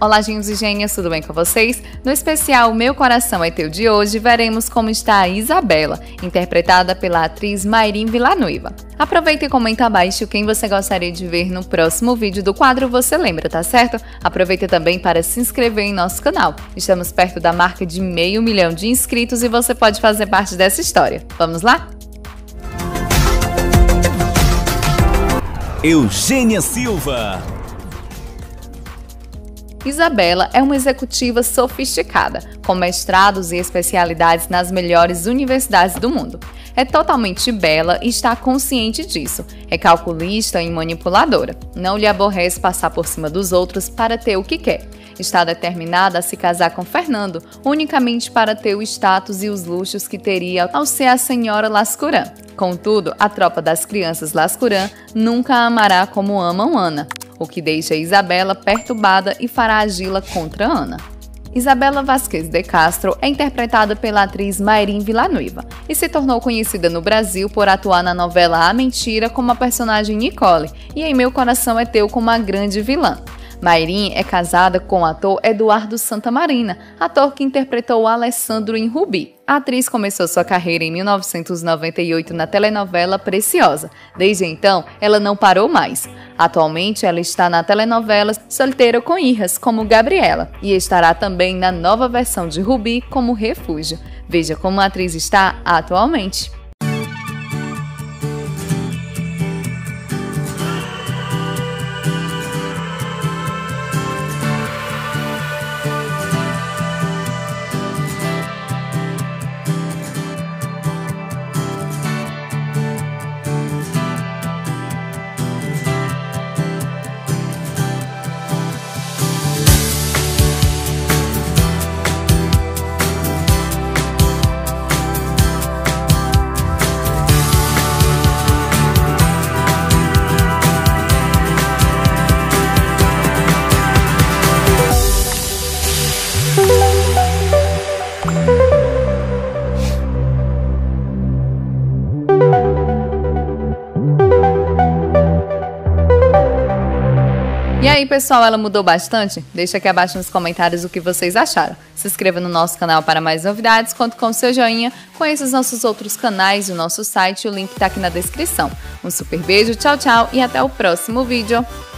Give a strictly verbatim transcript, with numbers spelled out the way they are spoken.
Olá, gênios e gênias, tudo bem com vocês? No especial Meu Coração é Teu de hoje, veremos como está a Isabela, interpretada pela atriz Mayrim Villanueva. Aproveita e comenta abaixo quem você gostaria de ver no próximo vídeo do quadro Você Lembra, tá certo? Aproveita também para se inscrever em nosso canal. Estamos perto da marca de meio milhão de inscritos e você pode fazer parte dessa história. Vamos lá? Eugênia Silva. Isabela é uma executiva sofisticada, com mestrados e especialidades nas melhores universidades do mundo. É totalmente bela e está consciente disso. É calculista e manipuladora. Não lhe aborrece passar por cima dos outros para ter o que quer. Está determinada a se casar com Fernando, unicamente para ter o status e os luxos que teria ao ser a senhora Lascuran. Contudo, a tropa das crianças Lascuran nunca a amará como amam Ana, o que deixa Isabela perturbada e fará agi-la contra Ana. Isabela Vasquez de Castro é interpretada pela atriz Mayrim Villanueva e se tornou conhecida no Brasil por atuar na novela A Mentira como a personagem Nicole e em Meu Coração é Teu como a grande vilã. Mayrim é casada com o ator Eduardo Santamarina, ator que interpretou Alessandro em Rubi. A atriz começou sua carreira em mil novecentos e noventa e oito na telenovela Preciosa. Desde então, ela não parou mais. Atualmente, ela está na telenovela Solteira com Irras, como Gabriela, e estará também na nova versão de Rubi como Refúgio. Veja como a atriz está atualmente. E aí, pessoal, ela mudou bastante? Deixa aqui abaixo nos comentários o que vocês acharam. Se inscreva no nosso canal para mais novidades, conto com o seu joinha, conheça os nossos outros canais e o nosso site, o link tá aqui na descrição. Um super beijo, tchau, tchau e até o próximo vídeo.